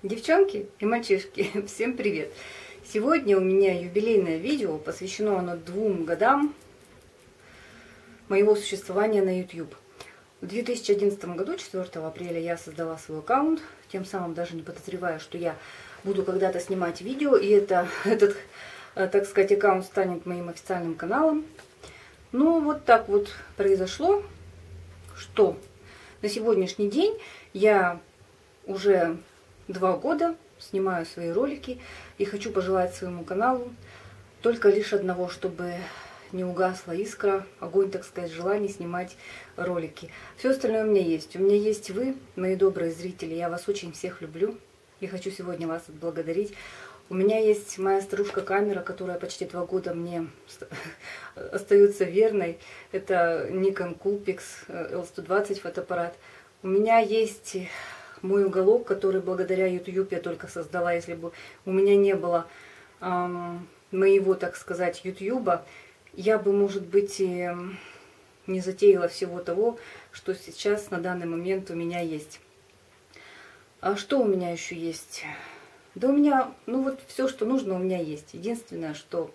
Девчонки и мальчишки, всем привет! Сегодня у меня юбилейное видео, посвящено оно 2 годам моего существования на YouTube. В 2011 году, 4 апреля, я создала свой аккаунт, тем самым даже не подозревая, что я буду когда-то снимать видео, и этот, так сказать, аккаунт станет моим официальным каналом. Ну, вот так вот произошло, что на сегодняшний день я уже 2 года снимаю свои ролики и хочу пожелать своему каналу только лишь одного, чтобы не угасла искра, огонь, так сказать, желание снимать ролики. Все остальное у меня есть. У меня есть вы, мои добрые зрители. Я вас очень всех люблю и хочу сегодня вас отблагодарить. У меня есть моя старушка-камера, которая почти 2 года мне остается верной. Это Nikon Coolpix L120 фотоаппарат. У меня есть мой уголок, который благодаря YouTube я только создала. Если бы у меня не было моего, так сказать, YouTube, я бы, может быть, и не затеяла всего того, что сейчас на данный момент у меня есть. А что у меня еще есть? Да у меня, ну вот все, что нужно, у меня есть. Единственное, что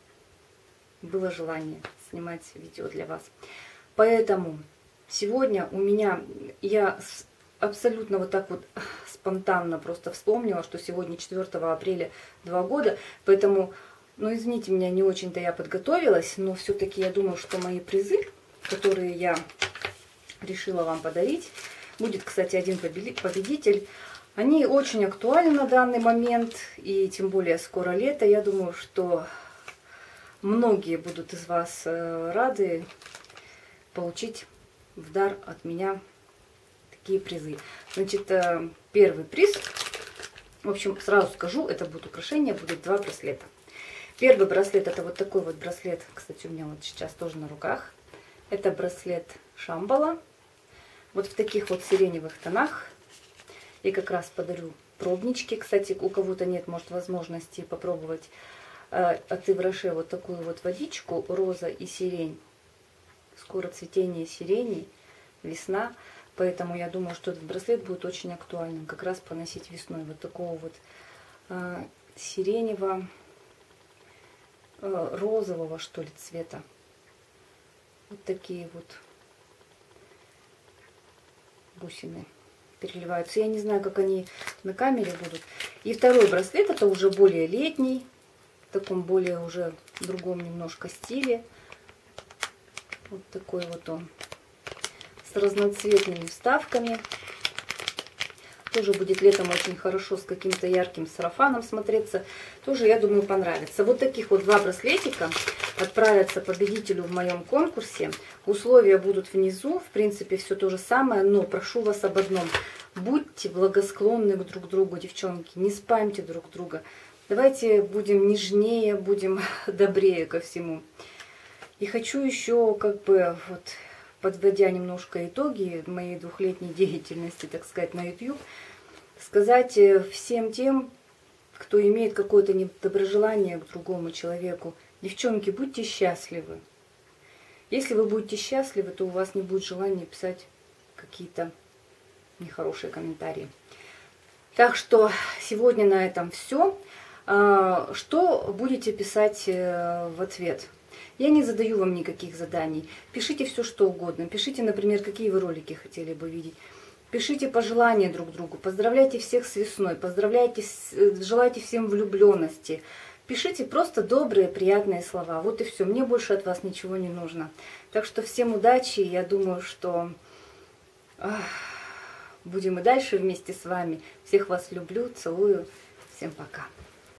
было желание снимать видео для вас. Поэтому сегодня у меня, я абсолютно вот так вот спонтанно просто вспомнила, что сегодня 4 апреля 2 года, поэтому, ну извините меня, не очень-то я подготовилась, но все-таки я думаю, что мои призы, которые я решила вам подарить, будет, кстати, один победитель, они очень актуальны на данный момент, и тем более скоро лето, я думаю, что многие будут из вас рады получить в дар от меня такие призы. Значит, первый приз, в общем, сразу скажу, это будет украшение, будет 2 браслета. Первый браслет, это вот такой вот браслет, кстати, у меня вот сейчас тоже на руках. Это браслет Шамбала, вот в таких вот сиреневых тонах. И как раз подарю пробнички. Кстати, у кого-то нет, может, возможности попробовать от Ивраше вот такую вот водичку, роза и сирень. Скоро цветение сирени, весна. Поэтому я думаю, что этот браслет будет очень актуальным. Как раз поносить весной. Вот такого вот сиреневого, розового, что ли, цвета. Вот такие вот бусины переливаются. Я не знаю, как они на камере будут. И второй браслет, это уже более летний, в таком более уже другом немножко стиле. Вот такой вот он, с разноцветными вставками. Тоже будет летом очень хорошо с каким-то ярким сарафаном смотреться. Тоже, я думаю, понравится. Вот таких вот 2 браслетика отправятся победителю в моем конкурсе. Условия будут внизу. В принципе, все то же самое. Но прошу вас об одном. Будьте благосклонны друг к другу, девчонки. Не спамьте друг друга. Давайте будем нежнее, будем добрее ко всему. И хочу еще, как бы, вот, подводя немножко итоги моей 2-летней деятельности, так сказать, на YouTube, сказать всем тем, кто имеет какое-то недоброжелание к другому человеку: девчонки, будьте счастливы. Если вы будете счастливы, то у вас не будет желания писать какие-то нехорошие комментарии. Так что сегодня на этом все. Что будете писать в ответ? Я не задаю вам никаких заданий. Пишите все, что угодно. Пишите, например, какие вы ролики хотели бы видеть. Пишите пожелания друг другу. Поздравляйте всех с весной. Поздравляйте, желайте всем влюбленности. Пишите просто добрые, приятные слова. Вот и все. Мне больше от вас ничего не нужно. Так что всем удачи. Я думаю, что будем и дальше вместе с вами. Всех вас люблю, целую. Всем пока.